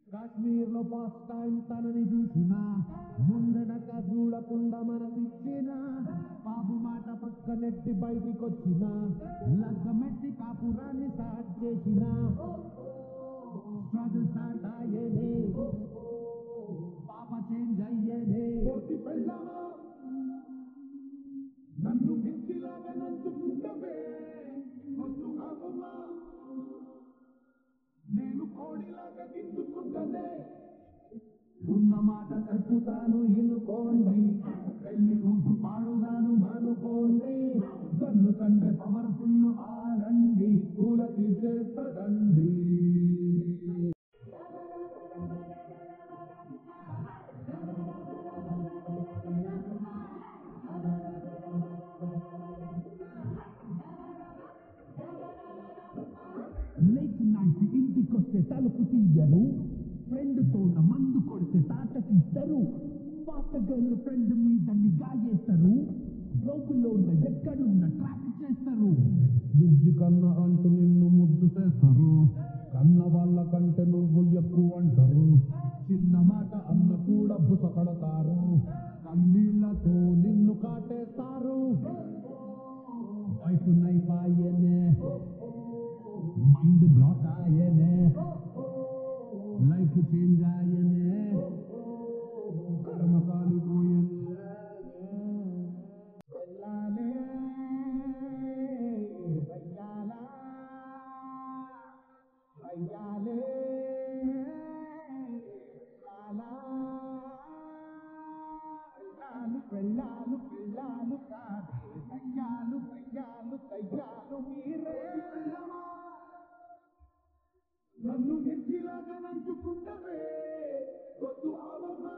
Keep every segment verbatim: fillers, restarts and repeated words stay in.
కాశ్మీర్ లో first time తనని చూసిన ముందనక చూడకుండా మనసిచ్చిన బాబు మాట పక్క నెట్టి బయటికొచ్చిన లగ్గమెట్టి కాపురాన్ని స్టార్ట్ చేసిన స్ట్రగుల్ స్టార్ట్ అయ్యేనే పాప చేంజ్ అయ్యేనే పెళ్ళామా నన్ను మించిలాగా నంచుకుంటవే వద్దు కావమ్మా నేను కోడిలాగా గింజుకుంటనే ఉన్న మాట చెప్పుతాను ఇనుకోండి పెళ్లి ఊసు పాడుగాను మానుకోండి కన్ను కంటే పవర్ఫుల్ ఆడండి పూల తీసేస్తదండి లేట్ నైట్ ఇంటికొస్తే తలుపు తీయరు ఫ్రెండ్ తో మందు కొడితే తాట తీస్తారు పాత గర్ల్ ఫ్రెండ్ మీద నిఘా చేస్తారు రోగులో ఉన్న ఎక్కడున్న ట్రాక్ చేస్తారు బుజ్జి కన్న అంటూ నిన్ను ముద్దు చేస్తారు కన్న వాళ్ళ కంటే నువ్వు ఎక్కువ అంటారు చిన్న మాట అన్న కూడా బుస కడతారు కన్నీళ్లతో నిన్ను కాటేస్తారు వైపు నైపాయనే మైండ్ బ్లాక్ ఆయనే లైఫ్ చేంజ్ ఆయనే కర్మ కాలిపోయనే వెళ్ళాలే వెయ్యాలా అయ్యాలే వెళ్ళాలు వెళ్ళాలు కాదే అయ్యాలు అయ్యాలు అయ్యాలు మీరే నన్ను మిర్చిలాగా నంచుకుంటవే వద్దు ఆవమ్మా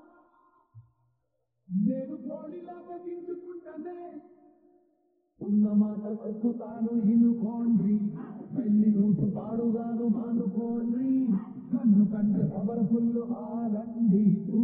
నేను కోడిలాగా గింజుకుంటనే ఉన్న మాట చెప్పుతాను ఇనుకోండి పెళ్లి ఊసు పాడుగాను మానుకోండి కన్ను కంటే పవర్ఫుల్ ఆడండి